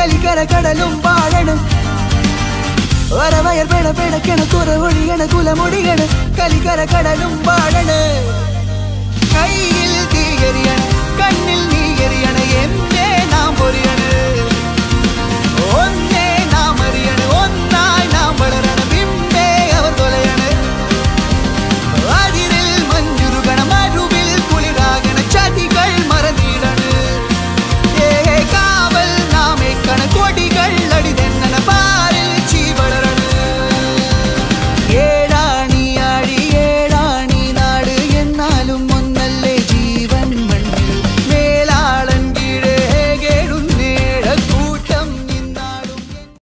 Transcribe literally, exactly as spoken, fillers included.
കലിക്കര കടലും വാഴണം വരവയർ പെട പെടക്കണ കുറവൊഴിയണ കുലമൊടിയണ കലിക്കര കടലും വാഴണ് കയ്യിൽ തീയറിയണം